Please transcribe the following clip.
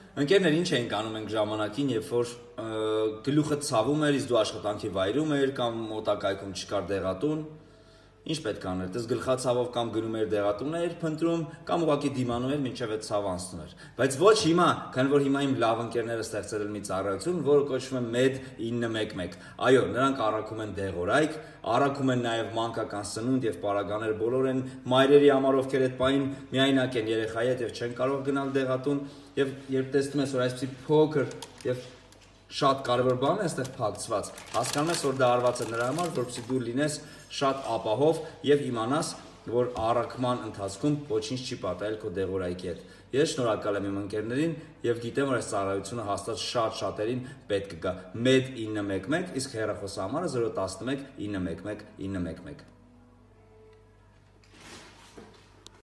Ընկերներ, ինչ էինք անում ենք ժամանակին, երբ որ գլուխը ցավում էր, իսկ դու աշխատանքի վայրում էր կամ մոտակայքում չկար դեղատուն, ինչ պետք է աներ, դες գլխացավով կամ գնում էր դեղատուններ փնտրում, կամ ուղղակի դիմանում էր, մինչև այդ ցավը անցնում էր։ Բայց ոչ հիմա, քանի որ հիմա իմ լավ ընկերները ստեղծել են մի ծառայություն, որը կոչվում է Med911։ Այո, նրանք առաքում են դեղորայք, առաքում են նաև մանկական սնունդ եւ պարագաներ բոլոր են մայրերի համար, ովքեր այդ պահին միայնակ են երեխայի հետ եւ չեն կարող գնալ դեղատուն, եւ երբ տեսնում ես, որ այսպեսի փոքր եւ շատ կարևոր բան է այստեղ փակցված, հասկանում ես, որ դա արված է նրա համար, որպեսզի դու լինես շատ ապահով եւ իմանաս, որ առաքման ընթացքում ոչինչ չի պատահել քո դեղորայքի հետ։ Ես շնորհակալ եմ իմ ընկերներին եւ գիտեմ, որ այս ծառայությունը հաստատ շատերին պետք կգա։ Med911, իսկ հեռախոսահամարը 011 911 911։